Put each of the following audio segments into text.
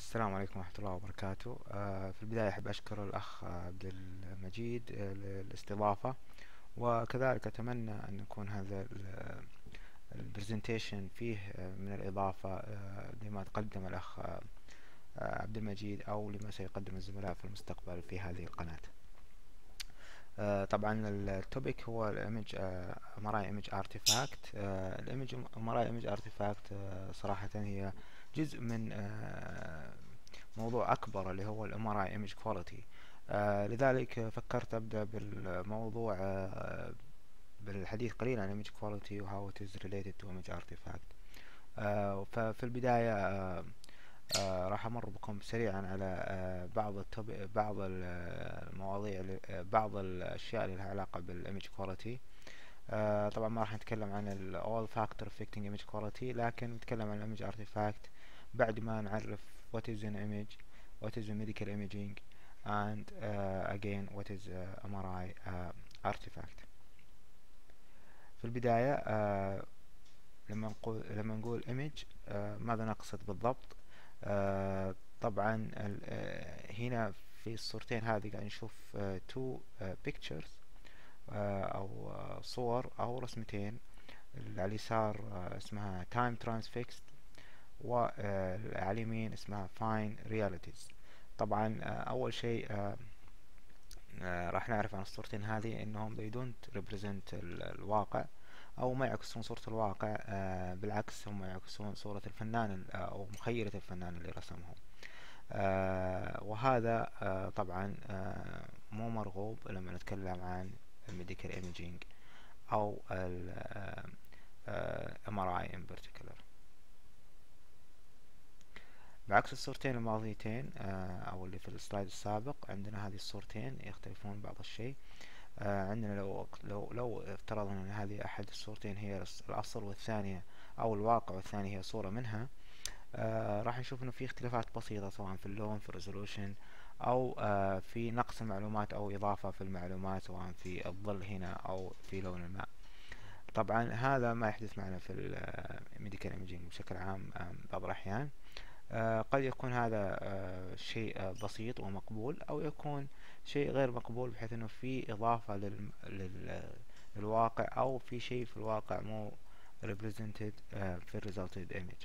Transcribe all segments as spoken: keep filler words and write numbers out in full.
السلام عليكم ورحمة الله وبركاته. آه، في البداية أحب أشكر الأخ عبد المجيد آه، للاستضافة، وكذلك أتمنى أن يكون هذا البرزنتيشن فيه آه، من الإضافة آه، لما تقدم الأخ آه، عبد المجيد أو لما سيقدم الزملاء في المستقبل في هذه القناة. آه، طبعا التوبيك هو الإيمج إم آر آي Image Artifact. الإيمج إم آر آي Image Artifact آه، صراحة هي جزء من آه، موضوع أكبر اللي هو ال إم آر آي Image Quality. آه لذلك فكرت أبدأ بالموضوع آه بالحديث قليلا عن Image Quality و how it is related to Image Artifact. آه ففي البداية آه آه راح أمر بكم سريعا على آه بعض التوبي بعض المواضيع اللي- آه، بعض الأشياء اللي لها علاقة بالإيمج كواليتي. آه طبعا ما راح نتكلم عن ال all factor affecting image quality، لكن نتكلم عن الإيمج artifact بعد ما نعرف what is an image, what is a medical imaging, and uh, again what is uh, إم آر آي uh, artifact. في البداية uh, لما نقول لما نقول image uh, ماذا نقصد بالضبط؟ uh, طبعا ال- uh, هنا في الصورتين هذه قاعد نشوف uh, two uh, pictures uh, أو uh, صور أو رسمتين. اللي على اليسار uh, اسمها time transfixed، وعلى اليمين اسمها fine realities. طبعا آه، أول شيء آه، آه، راح نعرف عن الصورتين هذه انهم they don't represent ال- الواقع، او ما يعكسون صورة الواقع. آه، بالعكس هم يعكسون صورة الفنان ال- او مخيلة الفنان اللي رسمهم. آه، وهذا آه، طبعا آه، مو مرغوب لما نتكلم عن الميديكال ايميجينج او ال آه، آه، إم آر آي in particular. بعكس الصورتين الماضيتين آه، او اللي في السلايد السابق، عندنا هذه الصورتين يختلفون بعض الشيء. آه، عندنا لو لو لو افترضنا ان هذه احد الصورتين هي الأص- الاصل، والثانية او الواقع والثانية هي صورة منها، آه، راح نشوف انه في اختلافات بسيطة سواء في اللون، في الريزولوشن، او آه، في نقص المعلومات او اضافة في المعلومات، سواء في الظل هنا او في لون الماء. طبعا هذا ما يحدث معنا في الميديكال ايميجينج بشكل عام آه، بعض الاحيان. آه، قد يكون هذا آه، شيء آه، بسيط ومقبول، أو يكون شيء غير مقبول بحيث أنه في إضافة لل... لل... للواقع، أو في شيء في الواقع مو represented آه، في ال resulted image.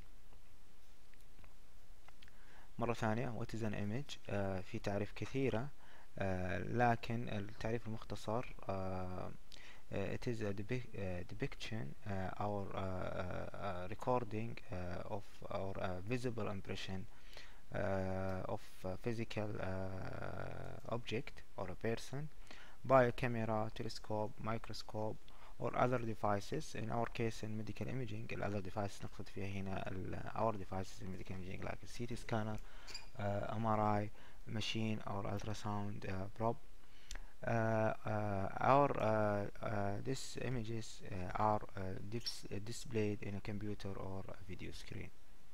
مرة ثانية what is an image؟ آه، في تعريف كثيرة، آه، لكن التعريف المختصر آه، uh, it is a depic- uh, depiction uh, or uh, uh, uh, recording uh, of or uh, visible impression uh, of a physical uh, object or a person by a camera, telescope, microscope or other devices. In our case in medical imaging, ال other devices نقصد فيها هنا ال our devices in medical imaging like a C T scanner, uh, M R I machine or ultrasound uh, probe. Uh, uh, our uh, uh, these images uh, are uh, dis displayed in a computer or a video screen.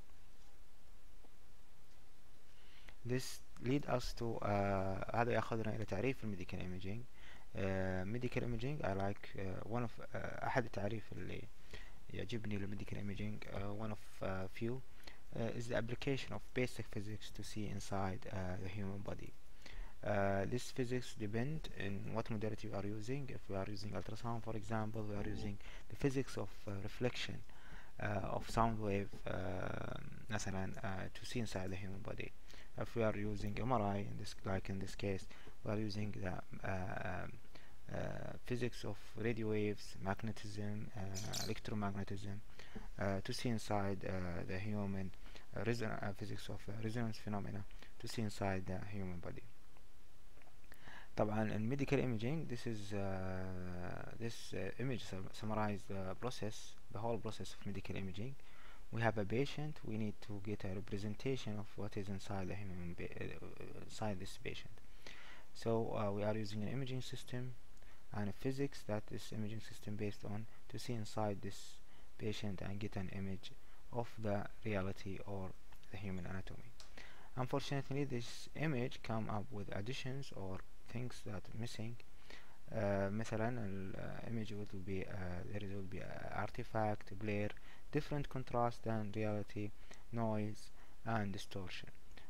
This lead us to uh, هذا يأخذنا إلى تعريف الميديكال imaging. uh, medical imaging I like uh, one of uh, أحد التعريف اللي يعجبني للميديكال imaging uh, one of uh, few uh, is the application of basic physics to see inside uh, the human body. Uh, this physics depend in what modality we are using. If we are using ultrasound, for example, we are using the physics of uh, reflection uh, of sound wave uh, مثلا uh, to see inside the human body. If we are using M R I, in this, like in this case, we are using the uh, uh, physics of radio waves, magnetism, uh, electromagnetism uh, to see inside uh, the human uh, reson- uh, physics of uh, resonance phenomena to see inside the human body. طبعا in medical imaging this is uh, this uh, image sum summarize the process, the whole process of medical imaging. We have a patient, we need to get a representation of what is inside the human uh, inside this patient. So uh, we are using an imaging system and a physics that this imaging system based on to see inside this patient and get an image of the reality or the human anatomy. Unfortunately, this image come up with additions or things that missing. uh, مثلا ال uh, image will be uh, there will be uh, artifact, blur, different contrast than reality, noise and distortion.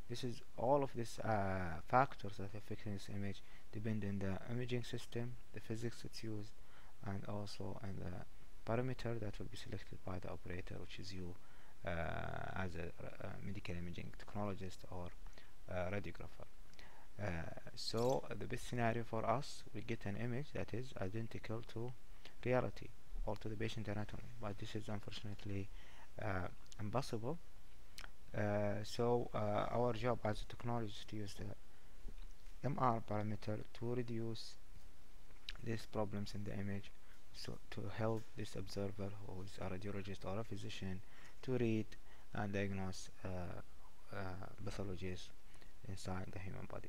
This is all of these uh, factors that affect this image depend on the imaging system, the physics it's used, and also on the parameter that will be selected by the operator, which is you uh, as a, a medical imaging technologist or uh, radiographer. Uh, so the best scenario for us, we get an image that is identical to reality or to the patient anatomy, but this is unfortunately uh, impossible. Uh, so uh, our job as a technologist is to use the M R parameter to reduce these problems in the image, so to help this observer who is a radiologist or a physician to read and diagnose uh, uh, pathologies inside the human body.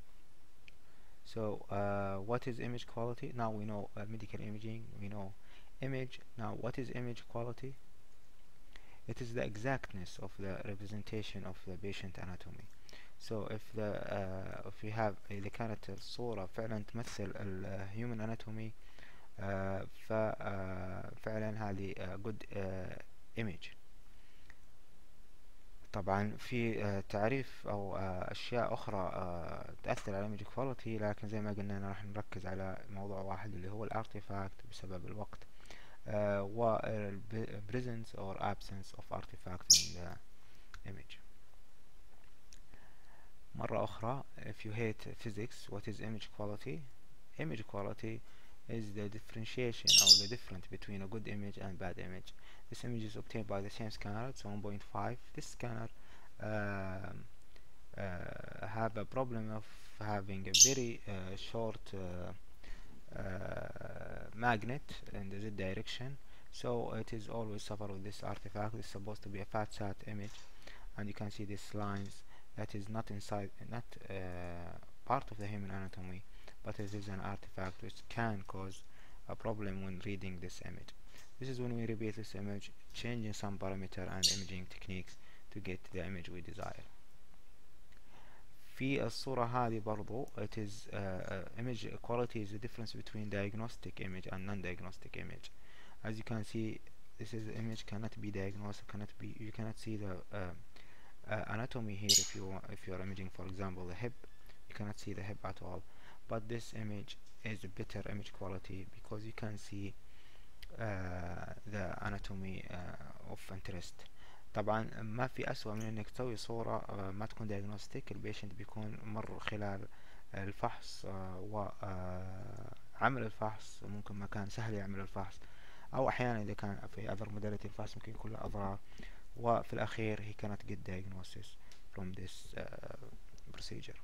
So uh, what is image quality? Now we know uh, medical imaging, we know image. Now what is image quality? It is the exactness of the representation of the patient anatomy. So if the uh, if we have إذا كانت الصورة فعلا تمثل الهيومن anatomy uh, ففعلا هذه uh, good uh, image. طبعا في uh, تعريف أو uh, أشياء أخرى uh, تأثر على image quality، لكن زي ما قلنا راح نركز على موضوع واحد اللي هو الارتيفاكت بسبب الوقت. Uh, و presence or absence of artifact in the image. مرة أخرى, if you hate physics, what is image quality? Image quality is the differentiation or the difference between a good image and bad image. This image is obtained by the same scanner, it's one point five. This scanner um, uh, have a problem of having a very uh, short uh, uh, magnet in the Z direction, so it is always suffer with this artifact. It's supposed to be a fat sat image, and you can see these lines that is not inside, not uh, part of the human anatomy, but it is an artifact which can cause a problem when reading this image. This is when we repeat this image, changing some parameter and imaging techniques to get the image we desire. في الصورة هذه برضو it is uh, uh, image quality is the difference between diagnostic image and non-diagnostic image. As you can see, this is the image cannot be diagnosed, cannot be, you cannot see the uh, uh, anatomy here. If you if you are imaging, for example, the hip, you cannot see the hip at all. But this image is a better image quality because you can see uh, the anatomy uh, of interest. طبعا ما في أسوأ من انك تسوي صورة ما تكون دياجنوستيك. البيشنت بيكون مر خلال الفحص وعمل الفحص، ممكن ما كان سهل يعمل الفحص، او احيانا اذا كان في other modality الفحص ممكن يكون له اضرار، وفي الاخير he cannot get diagnosis from this uh, procedure.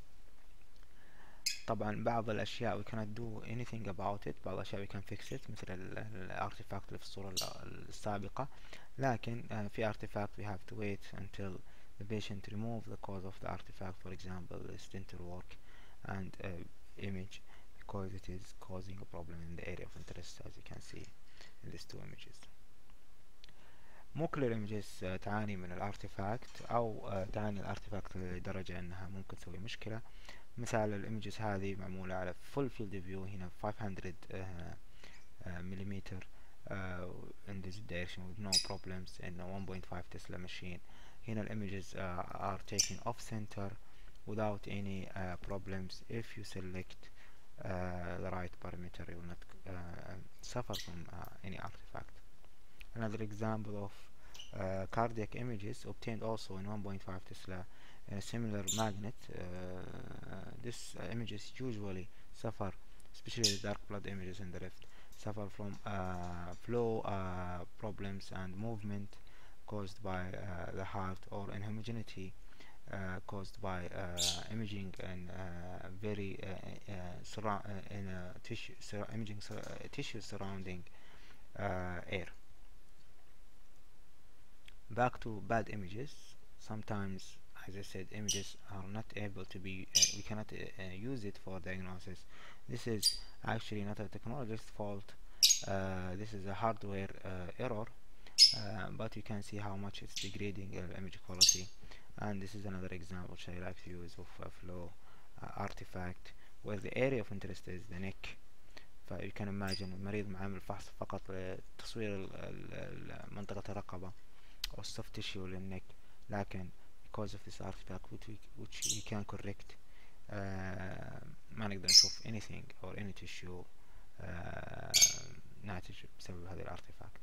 طبعا بعض الاشياء we cannot do anything about it، بعض الاشياء we can fix it مثل الارتيفاكت اللي في الصورة السابقة، لكن uh, في artifact we have to wait until the patient remove the cause of the artifact, for example the stental work and uh, image, because it is causing a problem in the area of interest as you can see in these two images. مو كل الايمجز uh, تعاني من الارتيفاكت او uh, تعاني الارتيفاكت لدرجة انها ممكن تسوي مشكلة. مثال الايمجز هذه معمولة على full field of view، هنا five hundred uh, uh, millimeter uh, in this direction with no problems in a one point five Tesla machine. هنا الايمجز uh, are taken off center without any uh, problems. If you select uh, the right parameter, you will not uh, suffer from uh, any artifact. Another example of uh, cardiac images obtained also in one point five Tesla in a similar magnet. Uh, this uh, images usually suffer, especially the dark blood images in the left, suffer from uh, flow uh, problems and movement caused by uh, the heart, or inhomogeneity uh, caused by uh, imaging and uh, very uh, uh, surra- uh, in a tissue sur- imaging sur- uh, tissue surrounding uh, air. Back to bad images. Sometimes, as I said, images are not able to be uh, we cannot uh, uh, use it for diagnosis. This is actually not a technologist's fault. Uh, this is a hardware uh, error, uh, but you can see how much it's degrading uh, image quality. And this is another example which I like to use of a flow uh, artifact where the area of interest is the neck. فيو كان imagine المريض معامل فحص فقط لتصوير منطقة الرقبة أو soft tissue للنك، لكن you because of this artifact which we, which we can correct. uh, ما نقدر نشوف anything or any tissue uh, ناتج بسبب هذه الارتيفاكت.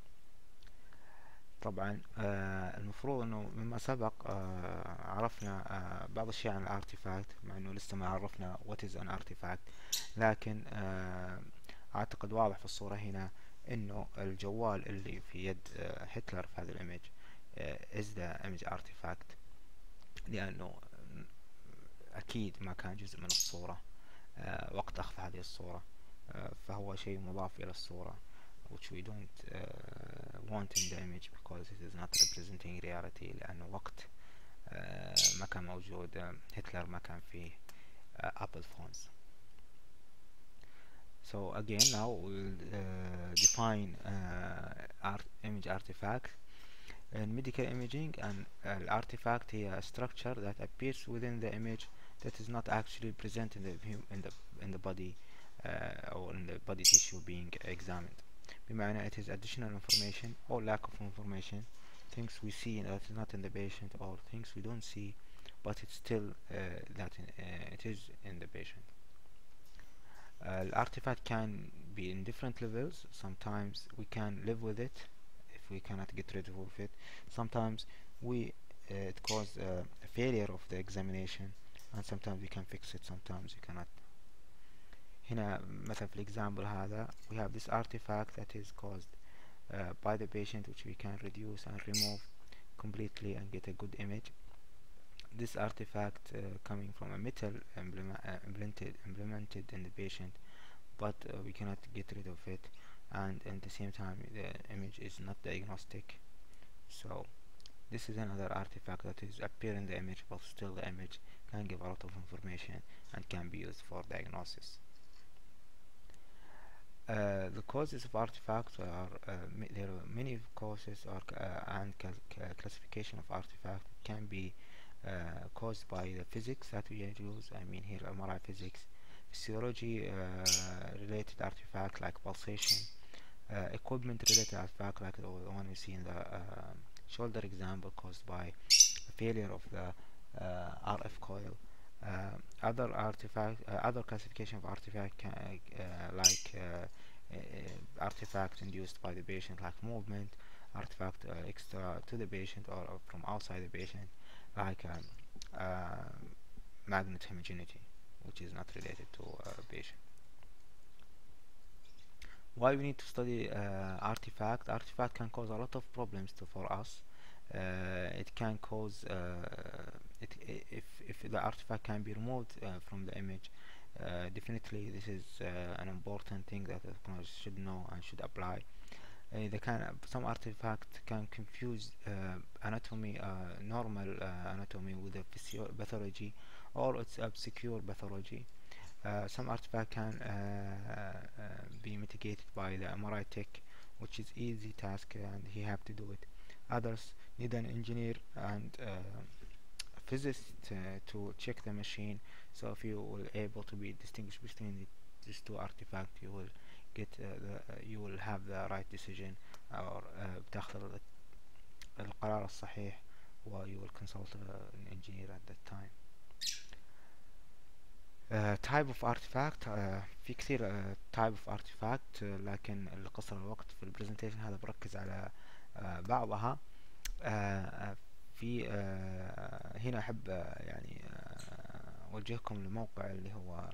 طبعا آه المفروض انه مما سبق آه عرفنا آه بعض الشيء عن الارتيفاكت، مع انه لسه ما عرفنا what is an artifact، لكن آه اعتقد واضح في الصورة هنا انه الجوال اللي في يد آه هتلر في هذا الايمج آه is the image artifact، لانه اكيد ما كان جزء من الصورة آه وقت اخذ هذه الصورة، آه فهو شيء مضاف الى الصورة which we don't uh, want in the image because it is not representing reality، لأنه وقت uh, ما كان موجود uh, هتلر ما كان فيه uh, Apple phones. So again now we'll uh, define uh, art image artifact. In medical imaging, an uh, artifact هي a structure that appears within the image that is not actually present in the in the in the body uh, or in the body tissue being examined. بمعنى it is additional information or lack of information, things we see that is not in the patient, or things we don't see but it's still uh, that in, uh, it is in the patient. Uh, the artifact can be in different levels. Sometimes we can live with it if we cannot get rid of it. Sometimes we uh, it causes uh, a failure of the examination, and sometimes we can fix it, sometimes we cannot. هنا مثلا في الإكزامبل هذا we have this artifact that is caused uh, by the patient, which we can reduce and remove completely and get a good image. This artifact uh, coming from a metal emblem uh, implanted implemented in the patient, but uh, we cannot get rid of it, and at the same time the image is not diagnostic. So this is another artifact that is appear in the image, but still the image can give a lot of information and can be used for diagnosis. Uh, the causes of artifacts are uh, there are many causes or uh, and classification of artifacts. It can be uh, caused by the physics that we use. I mean here M R I physics, physiology uh, related artifact like pulsation, uh, equipment related artifact like the one we see in the uh, shoulder example caused by a failure of the uh, R F coil. Uh, other artifact, uh, other classification of artifact can, uh, like uh, uh, artifact induced by the patient, like movement, artifact uh, extra to the patient or from outside the patient, like um, uh, magnet homogeneity, which is not related to a uh, patient. Why we need to study uh, artifact? Artifact can cause a lot of problems to, for us. Uh, it can cause uh, it, if if the artifact can be removed uh, from the image, uh, definitely this is uh, an important thing that the technologist should know and should apply. Uh, they can some artifact can confuse uh, anatomy, uh, normal uh, anatomy with a pathology, or it's obscure pathology. Uh, some artifact can uh, uh, be mitigated by the M R I tech, which is easy task and he have to do it. Others need an engineer and uh, physicist uh, to check the machine. So if you will able to be distinguish between the, these two artifacts, you will get uh, the, uh, you will have the right decision, or uh, بتاخذ القرار الصحيح, or you will consult uh, an engineer at that time. Uh, type of artifact uh, في كثير uh, type of artifact uh, لكن لقصر الوقت في البرزنتيشن هذا بركز على uh, بعضها. uh, uh, في uh, هنا أحب uh, يعني uh, أوجهكم لموقع اللي هو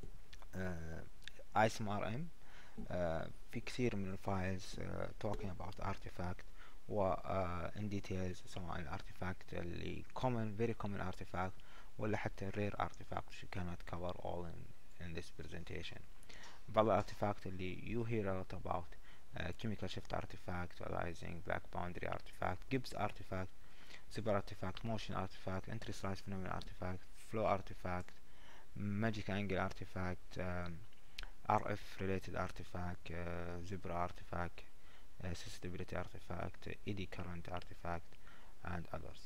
uh, I S M R M. uh, في كثير من الفايلز uh, talking about artifact و uh, in details سواء الارتيفاكت اللي common very common artifact ولا حتى rare artifact which you cannot cover all in, in this presentation. بعض الارتيفاكت اللي you hear a lot about uh, chemical shift artifact, rising black boundary artifact, Gibbs artifact, zipper artifact, motion artifact, interest phenomenon artifact, flow artifact, magic angle artifact, um, R F related artifact, uh, zebra artifact, uh, susceptibility artifact, eddy current artifact, and others.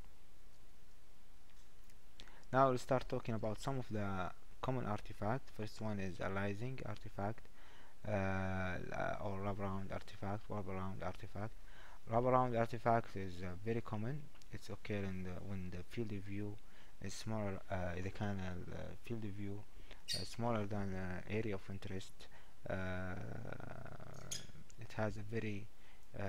Now we'll start talking about some of the common artifacts. First one is a rising artifact, uh, or wraparound artifact. Wraparound artifact. Wraparound artifact is uh, very common. it's occurring the, when the field of view is smaller. uh, إذا كان ال field of view uh, smaller than uh, area of interest. uh, it has a very uh,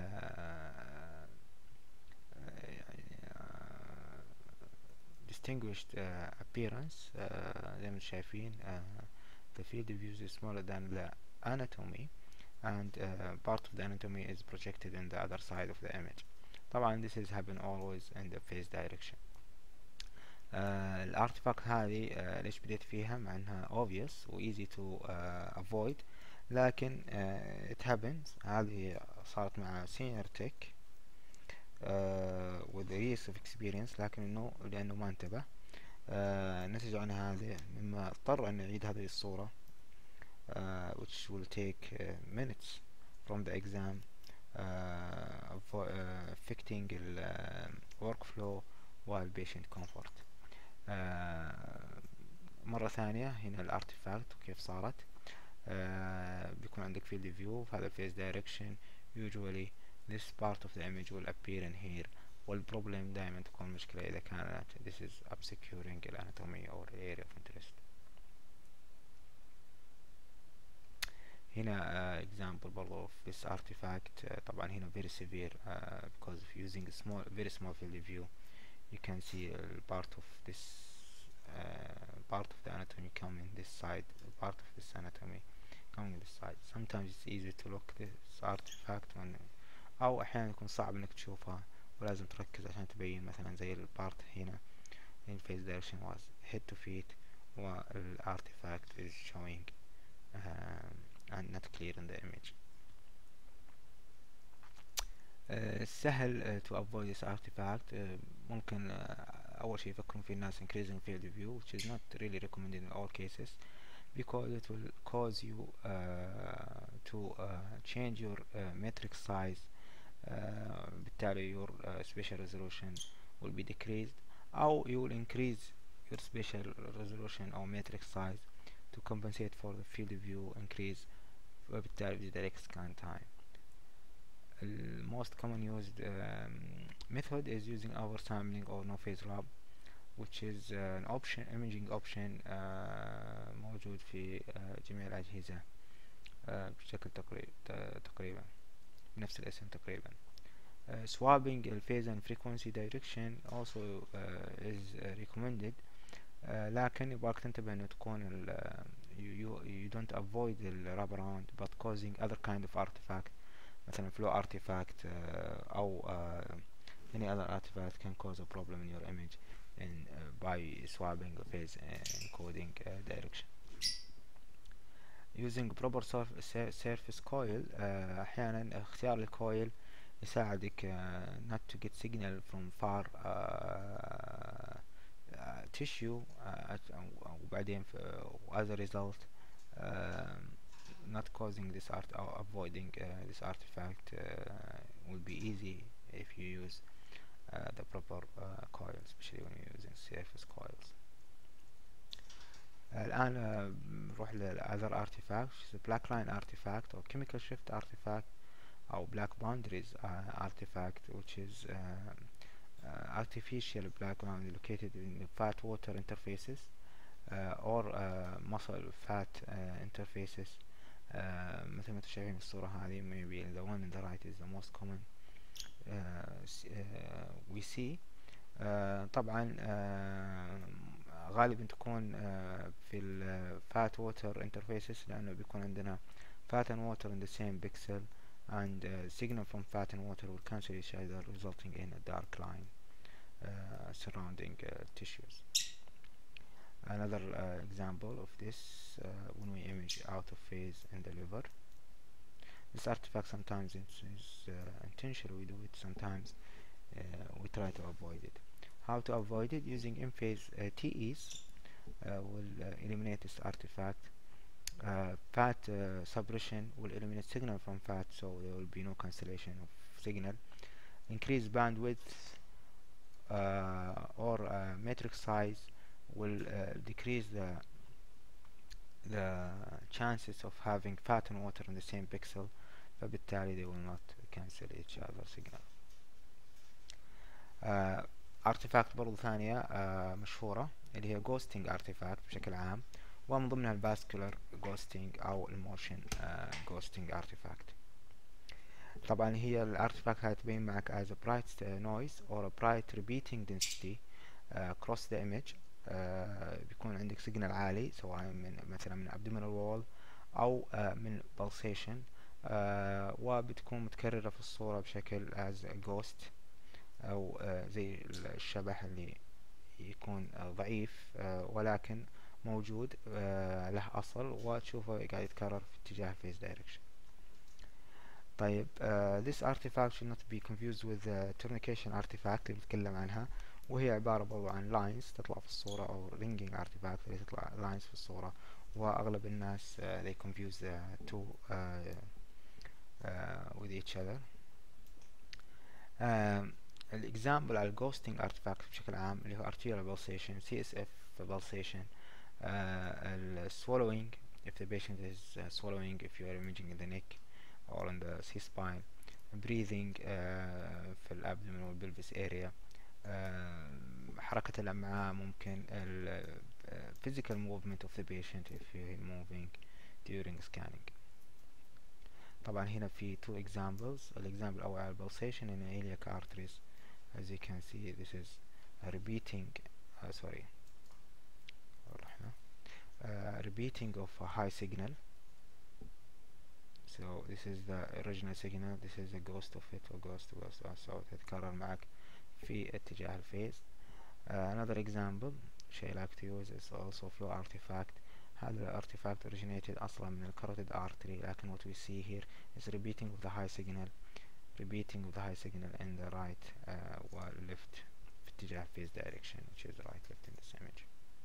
uh, distinguished uh, appearance. uh, زي ما شايفين uh, the field of view is smaller than the anatomy, and uh, part of the anatomy is projected in the other side of the image. طبعا this is happen always in the face direction. آه الارتفاكت هذه آه ليش بديت فيها مع انها obvious و easy to آه avoid، لكن آه it happens. هذه صارت مع senior tech آه with years of experience، لكن انه لانه ما انتبه آه نتج عن هذا مما اضطر ان نعيد هذه الصورة uh, which will take uh, minutes from the exam, uh, for, uh, affecting the uh, workflow while patient comfort. uh, مرة ثانية هنا الارتفاكت كيف صارت. uh, بيكون عندك field view في هذا face direction. usually this part of the image will appear in here، والبروبلم دائما تكون مشكلة إذا كانت this is obscuring الاناتومي or area of interest. هنا uh, example برضو of this artifact. uh, طبعا هنا very severe uh, because of using a small very small field of view. You can see uh, part of this uh, part of the anatomy coming this side, part of this anatomy coming this side. Sometimes it's easy to look this artifact when أو أحيانا يكون صعب إنك تشوفها ولازم تركز عشان تبين. مثلا زي البارت هنا in face direction was head to feet والartifact is showing um, and not clear in the image. uh, سهل uh, to avoid this artifact. uh, ممكن uh, أول شيء يفكرون في الناس increasing field of view, which is not really recommended in all cases because it will cause you uh, to uh, change your uh, matrix size. uh, بالتالي your uh, spatial resolution will be decreased, أو you will increase your spatial resolution or matrix size to compensate for the field of view increase, وبالتالي بيزيد عليك scan time. The most common used um, method is using oversampling or no phase lab, which is uh, an option imaging option uh, موجود في uh, جميع الأجهزة uh, بشكل تقريب تقريبا بنفس الاسم تقريبا. uh, swapping the phase and frequency direction also uh, is uh, recommended. uh, لكن يبغاك تنتبه انه تكون ال uh, you, you, you don't avoid the wraparound but causing other kind of artifact, مثلا flow artifact uh, أو uh, any other artifact can cause a problem in your image in, uh, by swapping the phase encoding uh, direction. using proper surf surface coil. uh, أحيانا اختيار الكويل يساعدك uh, not to get signal from far uh, uh, tissue uh, وبعدين uh, as a result uh, not causing this art or avoiding uh, this artifact uh, will be easy if you use uh, the proper uh, coil, especially when you're using surface coils. uh, الآن uh, نروح ل other artifact, which is a black line artifact or chemical shift artifact or black boundaries uh, artifact, which is uh, uh, artificial black boundary located in the fat water interfaces uh, or uh, muscle fat uh, interfaces. uh, مثل ما انتم شايفين في الصورة هذه maybe the one in the right is the most common uh, uh, we see. uh, طبعا uh, غالبا تكون uh, في ال fat water interfaces لأنه بيكون عندنا fat and water in the same pixel, and uh, signal from fat and water will cancel each other, resulting in a dark line uh, surrounding uh, tissues. Another uh, example of this uh, when we image out of phase in the liver. This artifact sometimes it's, it's uh, intentional, we do it, sometimes uh, we try to avoid it. How to avoid it? Using in-phase uh, T Es uh, will uh, eliminate this artifact. Uh, fat uh, suppression will eliminate signal from fat, so there will be no cancellation of signal. Increase bandwidth uh, or uh, matrix size will uh, decrease the the chances of having fat and water in the same pixel, فبالتالي they will not cancel each other signal. آه artifact برضو ثانية آه مشهورة اللي هي ghosting artifact بشكل عام، ومن ضمنها الباسكولار ghosting أو الموشن آه ghosting artifact. طبعا هي الارتفاكت هاي تبين معك as a bright noise or a bright repeating density uh, across the image. uh, بيكون عندك سيجنال عالي سواء من مثلا من abdominal wall أو uh, من pulsation، uh, وبتكون متكررة في الصورة بشكل as a ghost أو uh, زي الشبح اللي يكون uh, ضعيف uh, ولكن موجود uh, له أصل، وتشوفه قاعد يتكرر في اتجاه phase direction. طيب uh, this artifact should not be confused with the tourniquet artifact اللي بنتكلم عنها، وهي عبارة برضو عن lines تطلع في الصورة، أو ringing artifact اللي تطلع lines في الصورة، وأغلب الناس uh, they confuse the two uh, uh, with each other. um, الإكزامبل على الghosting artifact بشكل عام اللي هو arterial pulsation، سي إس إف pulsation، uh, ال swallowing if the patient is uh, swallowing if you are imaging in the neck or on the C-spine، breathing uh, في الابدومين والبلفس area، uh, حركة الأمعاء، ممكن ال uh, physical movement of the patient if you're moving during scanning. طبعا هنا في two examples. الexample الأول على pulsation in iliac arteries. as you can see this is a repeating uh, sorry uh, repeating of a high signal. so this is the original signal, this is the ghost of it or ghost ghost so تتكرر معك في اتجاه الفيز. uh, another example شيء like to use is also flow artifact. هذا الارتفاكت originated أصلا من الكاروتيد artery، لكن what we see here is repeating of the high signal repeating of the high signal in the right uh, و left في اتجاه phase direction which is right left in this image.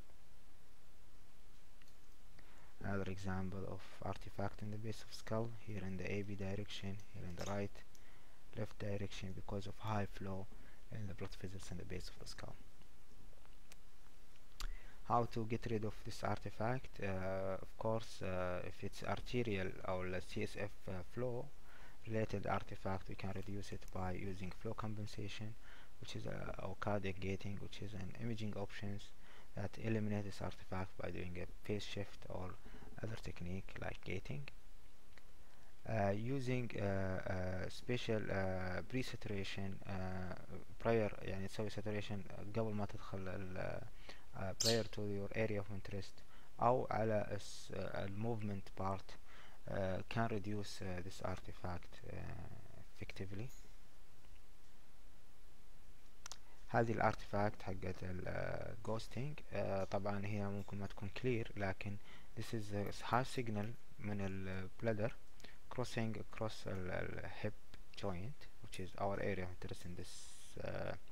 Another example of artifact in the base of skull, here in the A B direction, here in the right left direction because of high flow in the blood vessels in the base of the skull. How to get rid of this artifact? Uh, of course, uh, if it's arterial or C S F uh, flow related artifact, we can reduce it by using flow compensation, which is uh, or cardiac gating, which is an imaging options that eliminate this artifact by doing a phase shift or other technique like gating. Uh, using uh, uh, special uh, pre-saturation uh, prior يعني تسوي saturation قبل ما تدخل ال uh, prior to your area of interest أو على uh, movement part uh, can reduce uh, this artifact uh, effectively. هذه الارتفاكت حقت الجوستينج uh, طبعا هي ممكن ما تكون clear، لكن this is a high signal من البلادر crossing across the hip joint, which is our area of interest in this uh,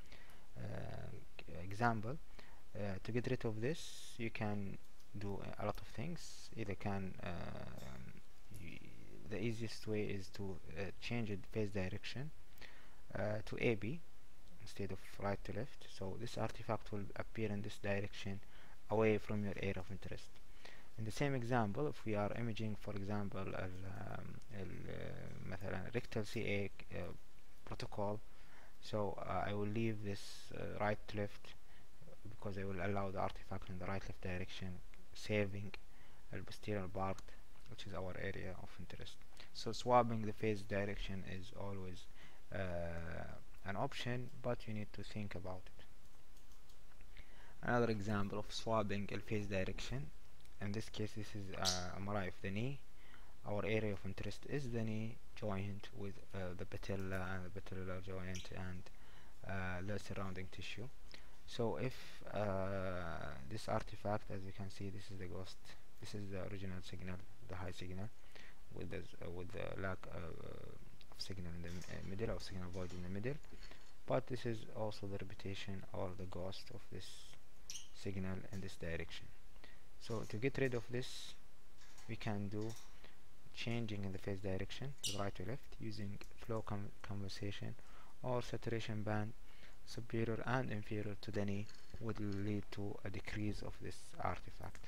uh, example. Uh, to get rid of this you can do a lot of things. Either can uh, the easiest way is to uh, change the phase direction uh, to A B instead of right to left, so this artifact will appear in this direction away from your area of interest. In the same example, if we are imaging for example ال, ال, مثلا rectal C A uh, protocol, so uh, I will leave this uh, right to left because I will allow the artifact in the right left direction, saving the posterior part which is our area of interest. So swapping the phase direction is always uh, an option, but you need to think about it. Another example of swapping the phase direction, in this case this is uh, M R I of the knee. Our area of interest is the knee joint with uh, the patella and the patellar joint and uh, the surrounding tissue. So if uh, this artifact, as you can see, this is the ghost, this is the original signal, the high signal with the uh, with the lack uh, of signal in the middle, or signal void in the middle, but this is also the repetition or the ghost of this signal in this direction. So to get rid of this we can do changing in the phase direction to right to left using flow com compensation or saturation band superior and inferior to the knee would lead to a decrease of this artifact.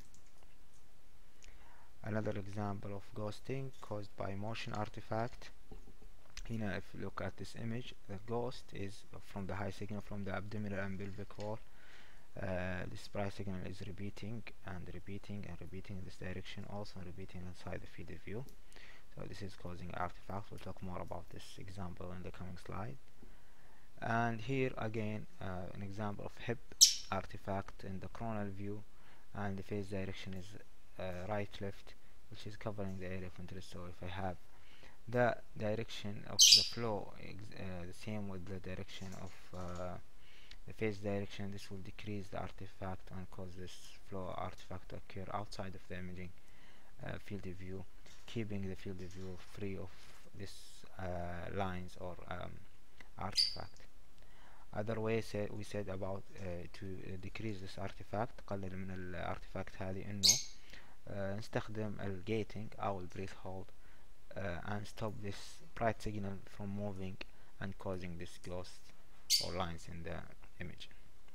Another example of ghosting caused by motion artifact. Here, if you look at this image, the ghost is from the high signal from the abdominal and pelvic wall. Uh, this bright signal is repeating and repeating and repeating in this direction, also repeating inside the field of view. So this is causing artifact. We'll talk more about this example in the coming slide. And here again, uh, an example of hip artifact in the coronal view, and the phase direction is uh, right left, which is covering the area of interest. So if I have the direction of the flow uh, the same with the direction of uh, the phase direction, this will decrease the artifact and cause this flow artifact to occur outside of the imaging uh, field of view, keeping the field of view free of this uh, lines or um, artifact. Other way say we said about uh, to uh, decrease this artifact، قلل من الارتفاكت هذه، انه uh, نستخدم الجيتنج او البريث هولد uh, and stop this bright signal from moving and causing this ghost or lines in the image.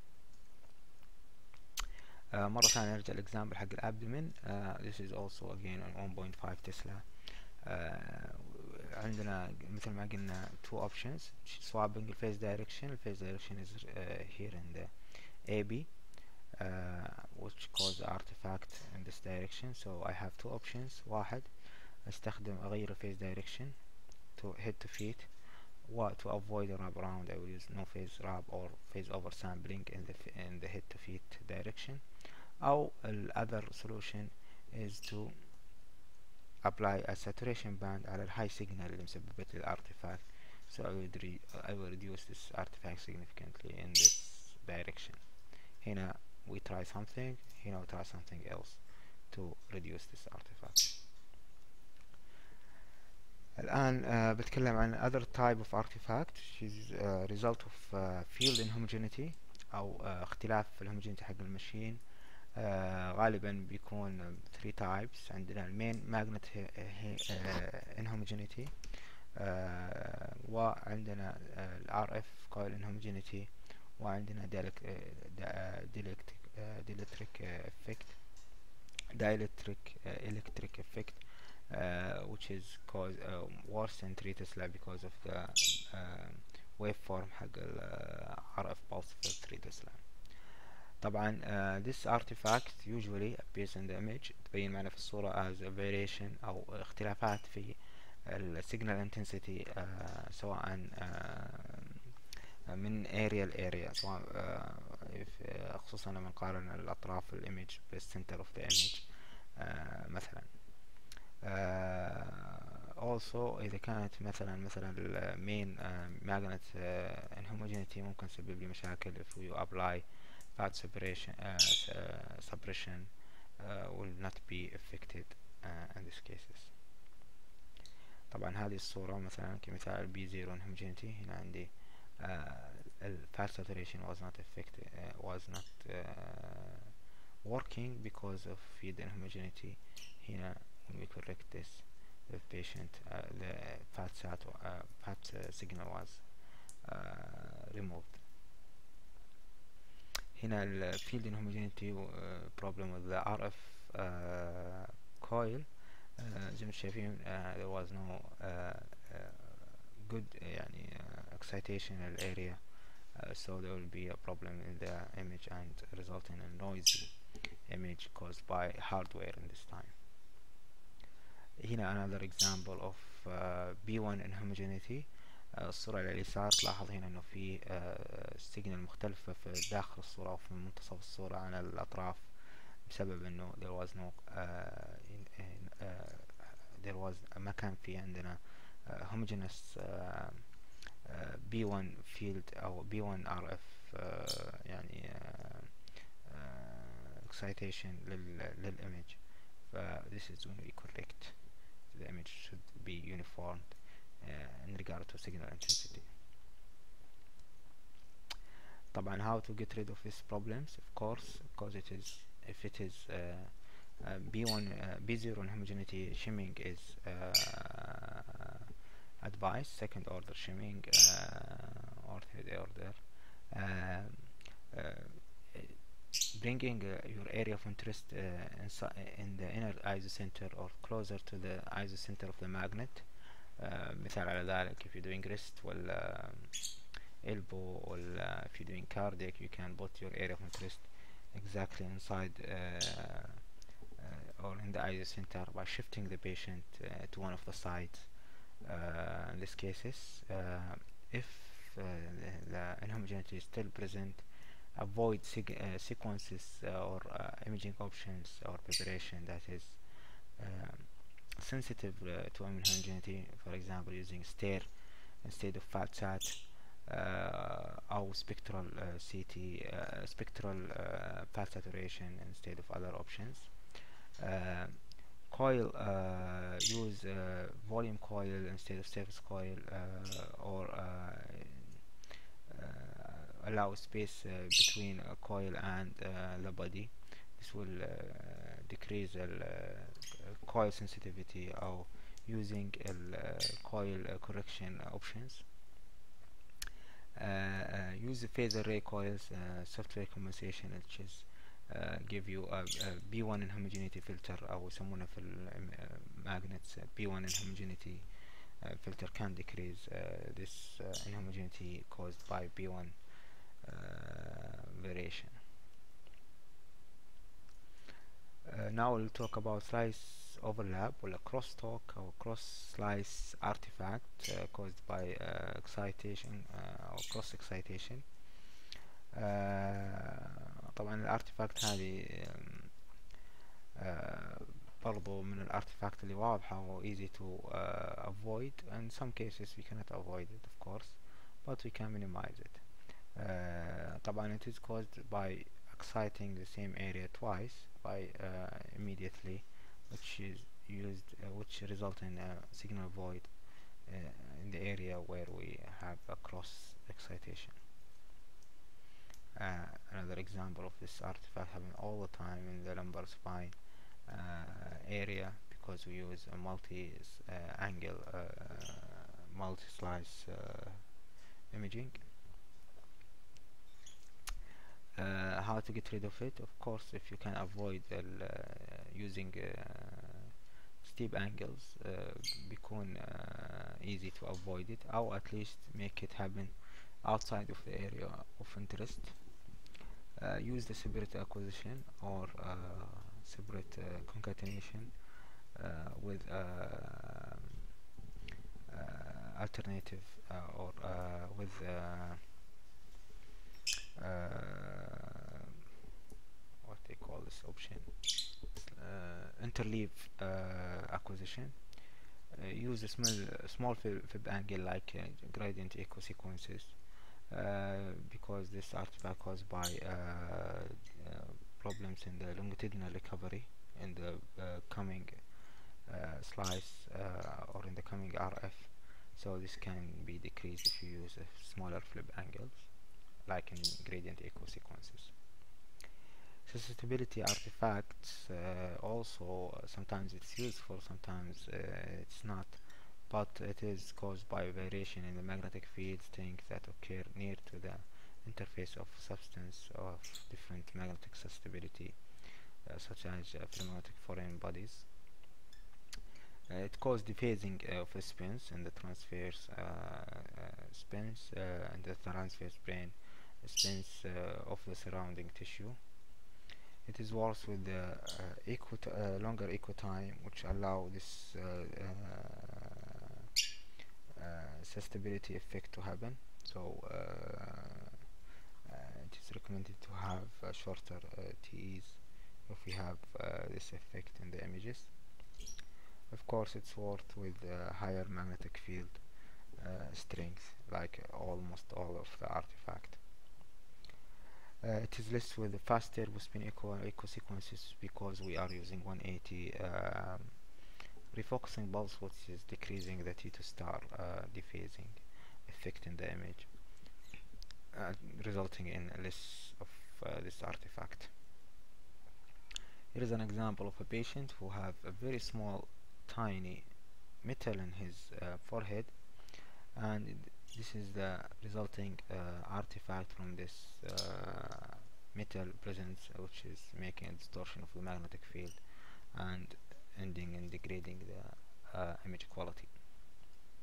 uh, مرة ثانية نرجع الإكزامبل حق الأبدومين. uh, this is also again on one point five Tesla. uh, عندنا مثل ما قلنا two options: swapping the phase direction. The phase direction is uh, here in the A B, uh, which cause the artifact in this direction. So I have two options: واحد استخدم أغير phase direction to head to feet, و to avoid a wrap around I will use no phase wrap or phase oversampling in the in the head to feet direction. أو the other solution is to apply a saturation band على الهاي signal اللي مسببت لي الارتفاct. So I will, re I will reduce this artifact significantly in this direction. هنا we try something, هنا we try something else to reduce this artifact. الآن uh, بتكلم عن other type of artifact which is a result of uh, field inhomogeneity أو uh, اختلاف في الهوموجينيتي حق المشين. uh, غالبا بيكون three types. عندنا المين ماجنت inhomogeneity، uh, وعندنا ال آر إف coil inhomogeneity، وعندنا dielectric dielectric effect dielectric electric effect Uh, which is cause uh, worse in three Tesla because of the uh, waveform حق ال uh, R F pulse في three Tesla. طبعا uh, this artifact usually appears in the image، تبين معنا في الصورة as a variation أو اختلافات في ال signal intensity uh, سواء uh, من area ل area، سواء uh, خصوصا لما نقارن الأطراف الإيمج بالcenter of the image uh, مثلا. Uh, also إذا كانت مثلا مثلا المين uh, magnet uh, inhomogeneity ممكن تسبب لي مشاكل if you apply path separation uh, uh, suppression uh, will not be affected uh, in these cases. طبعا هذه الصورة مثلا كمثال بي زيرو inhomogeneity. هنا عندي uh, path saturation was not affected uh, was not uh, working because of field inhomogeneity. هنا when we correct this, the patient uh, the path sat uh, path uh, signal was uh, removed. هنا ال field inhomogeneity uh, problem with the R F uh, coil uh, زي ما شايفين uh, there was no uh, uh, good يعني uh, excitation in the area, uh, so there will be a problem in the image and resulting in a noisy image caused by hardware in this time. هنا another example of uh, B one inhomogeneity. uh, الصورة على اليسار تلاحظ هنا انه في uh, signal مختلفة في داخل الصورة وفي منتصف الصورة عن الأطراف، بسبب انه there was no uh, in, in, uh, there was ما كان في عندنا uh, homogeneous uh, uh, B one field أو B one R F uh, يعني uh, uh, excitation لل للإيمج. ف this is when we correct. The image should be uniformed uh, in regard to signal intensity. طبعا how to get rid of these problems, of course, because it is if it is uh, uh, B one uh, B zero inhomogeneity shimming is uh, advised, second order shimming uh, or third order. Uh, uh, bringing uh, your area of interest uh, in the inner isocenter or closer to the isocenter of the magnet uh, مثال على ذلك if you're doing wrist ولا elbow ولا if you're doing cardiac you can put your area of interest exactly inside uh, uh, or in the I S O center by shifting the patient uh, to one of the sides. Uh, in these cases, uh, if uh, the, the inhomogeneity is still present, avoid sig uh, sequences uh, or uh, imaging options or preparation that is um, sensitive uh, to inhomogeneity, for example using STAIR instead of FATSAT, uh, or spectral uh, C T, uh, spectral uh, fat saturation instead of other options. Uh, coil, uh, use uh, volume coil instead of surface coil, uh, or uh, uh, allow space uh, between a coil and uh, the body. This will uh, decrease the uh, coil sensitivity, or using uh, coil uh, correction options. Uh, uh, use the phase array coils, uh, software compensation, which is uh, give you a, a B one inhomogeneity filter أو يسمونه في magnets B one inhomogeneity uh, filter can decrease uh, this uh, inhomogeneity caused by B one uh, variation. Uh, now we'll talk about slice overlap or crosstalk or cross slice artifact uh, caused by uh, excitation uh, or cross excitation. uh, طبعا الارتفاكت هذه uh, برضو من الارتفاكت اللي واضحة و easy to uh, avoid. In some cases we cannot avoid it of course, but we can minimize it. uh, طبعا it is caused by exciting the same area twice by uh, immediately, which is used uh, which result in a signal void uh, in the area where we have a cross excitation. Uh, another example of this artifact happening all the time in the lumbar spine uh, area, because we use a multi uh, angle uh, multi slice uh, imaging. Uh, how to get rid of it? Of course, if you can avoid uh, using uh, steep angles, uh, بيكون uh, easy to avoid it, or at least make it happen outside of the area of interest. Uh, use the separate acquisition or uh, separate uh, concatenation uh, with uh, uh, alternative uh, or uh, with uh, uh, what they call this option, uh, interleave uh, acquisition. Uh, use a small small fib, fib angle like uh, gradient echo sequences, uh, because this artifact caused by uh, uh, problems in the longitudinal recovery in the uh, coming uh, slice uh, or in the coming R F. So this can be decreased if you use uh, smaller flip angles like in gradient echo sequences. Susceptibility artifacts uh, also uh, sometimes it's useful, sometimes uh, it's not, but it is caused by variation in the magnetic fields, things that occur near to the interface of substance of different magnetic susceptibility, uh, such as uh, ferromagnetic foreign bodies. Uh, it causes dephasing uh, of the spins and the transverse uh, uh, spins uh, and the transverse plane spins uh, of the surrounding tissue. It is worse with the uh, equal uh, longer echo time, which allow this uh, uh, uh, susceptibility effect to happen. So uh, uh, it is recommended to have uh, shorter uh, T Es if we have uh, this effect in the images. Of course, it's worked with uh, higher magnetic field uh, strength, like almost all of the artifact. Uh, it is less with the faster spin echo echo sequences because we are using one eighty um, refocusing pulse, which is decreasing the T two star uh, dephasing effect in the image, uh, resulting in less of uh, this artifact. Here is an example of a patient who have a very small, tiny metal in his uh, forehead, and this is the resulting uh, artifact from this uh, metal presence, which is making a distortion of the magnetic field and ending in degrading the uh, image quality.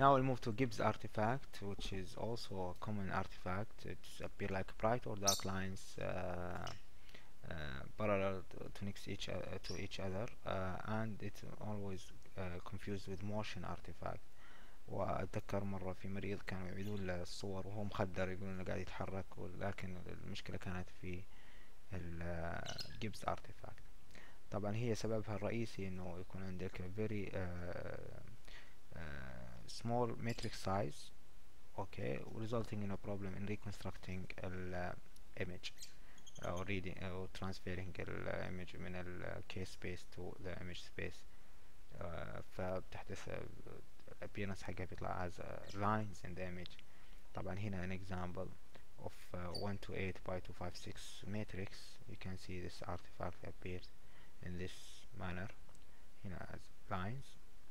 Now we'll move to Gibbs artifact, which is also a common artifact. It appear like bright or dark lines uh, uh, parallel to, to next each uh, to each other, uh, and it's always uh, confused with motion artifact. وأتذكر مرة في مريض كانوا يعيدون له الصور وهو مخدر، يقولون إنه قاعد يتحرك، ولكن المشكلة كانت في الجيبس artifact. طبعا هي سببها الرئيسي إنه يكون عندك very uh, uh, small matrix size, okay, resulting in a problem in reconstructing ال uh, image or reading or transferring ال uh, image من ال case space to the image space. uh, فبتحدث appearance حقها بيطلع as uh, lines in the image. طبعا هنا an example of uh, one to eight by two five six matrix. You can see this artifact appears in this manner هنا as lines.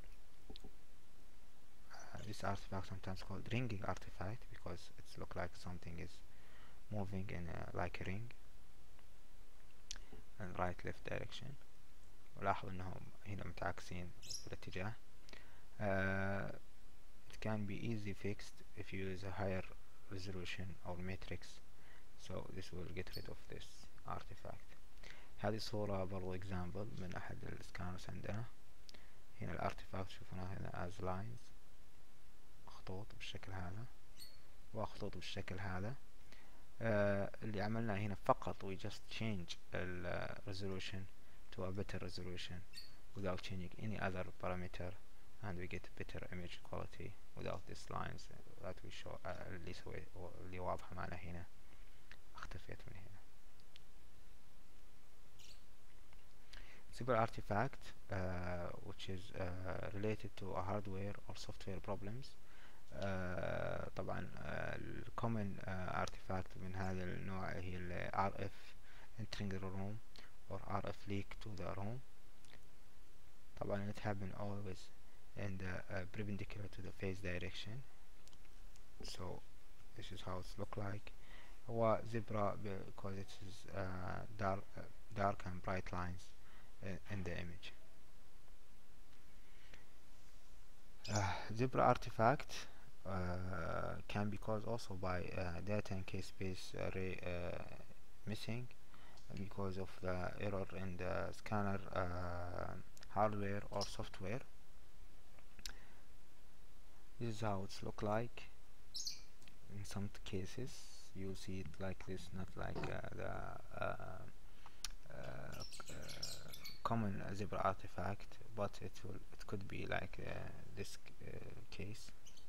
Uh, this artifact sometimes called ringing artifact because it's look like something is moving in a, like a ring in right left direction. ولاحظ انهم هنا متعاكسين في الاتجاه. Uh, it can be easy fixed if you use a higher resolution or matrix, so this will get rid of this artifact. هذه صورة برضو example من أحد السكانرز عندنا. هنا الارتيفاكت شوفونها هنا as lines، خطوط بالشكل هذا وخطوط بالشكل هذا. uh, اللي عملناه هنا فقط we just change the resolution to a better resolution without changing any other parameter, and we get better image quality without these lines that we show. uh, اللي سوي اللي واضحة معنا هنا اختفيت من هنا. Zebra artifact uh, which is uh, related to a hardware or software problems. uh, طبعا uh, common uh, artifact من هذا النوع هي ال R F entering the room or R F leak to the room. طبعا it happen always in the uh, perpendicular to the phase direction. So this is how it look like. هو zebra because it is uh, dark, uh, dark and bright lines uh, in the image. uh, zebra artifact uh, can be caused also by uh, data and case space array uh, missing because of the error in the scanner uh, hardware or software. This is how it's look like. In some cases you see it like this, not like uh, the uh, uh, uh, common zebra artifact, but it will it could be like uh, this uh, case.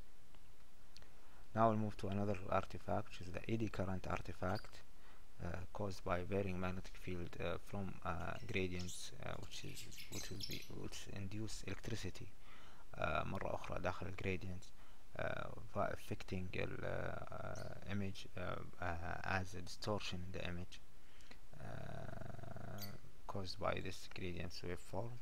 Now we'll move to another artifact, which is the eddy current artifact, uh, caused by varying magnetic field uh, from uh, gradients uh, which is which will be which induce electricity uh, مرة أخرى داخل الجريدينت uh, affecting the uh, image uh, uh, as a distortion in the image uh, caused by this gradient waveform.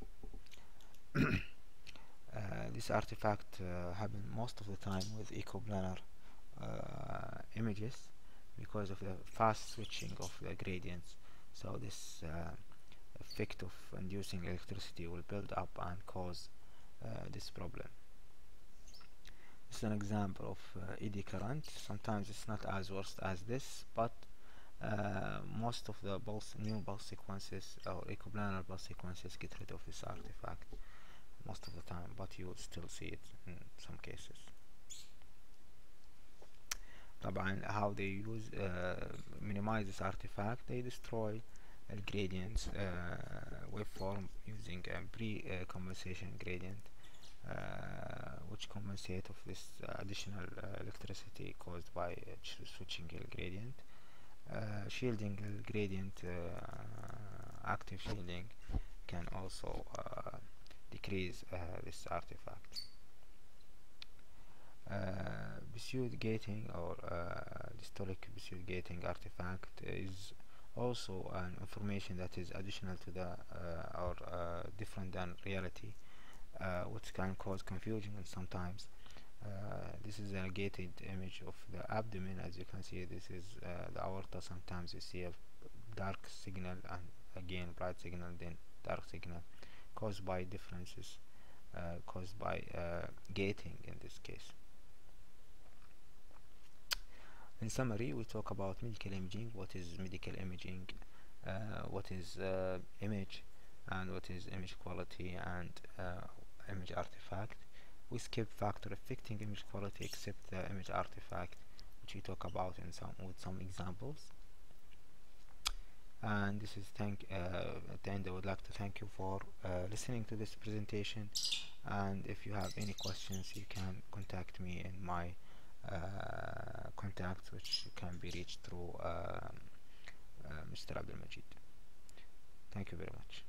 uh, this artifact uh, happen most of the time with ecoplanar uh, images because of the fast switching of the gradients. So this uh, effect of inducing electricity will build up and cause uh, this problem. This is an example of uh, eddy current. Sometimes it's not as worst as this, but uh, most of the pulse, new pulse sequences or ecoplanar pulse sequences get rid of this artifact most of the time, but you will still see it in some cases. طبعا how they use uh, minimize this artifact, they destroy the gradients uh, waveform using a pre-compensation gradient uh, which compensate of this uh, additional uh, electricity caused by uh, switching the gradient. Uh, shielding the gradient, uh, active shielding can also uh, decrease uh, this artifact. Uh, Biseaude gating or uh, dystolic Biseaude gating artifact is also an information that is additional to the uh, or uh, different than reality, uh, which can cause confusion sometimes. Uh, this is a gated image of the abdomen. As you can see, this is uh, the aorta. Sometimes you see a dark signal and again bright signal, then dark signal, caused by differences uh, caused by uh, gating in this case. In summary, we talk about medical imaging, what is medical imaging, uh, what is uh, image, and what is image quality and uh, image artifact. We skip factor affecting image quality except the image artifact, which we talk about in some with some examples. And this is thank uh, at the end I would like to thank you for uh, listening to this presentation, and if you have any questions you can contact me in my uh, contacts, which can be reached through uh, uh, Mister Abdul Majid. Thank you very much.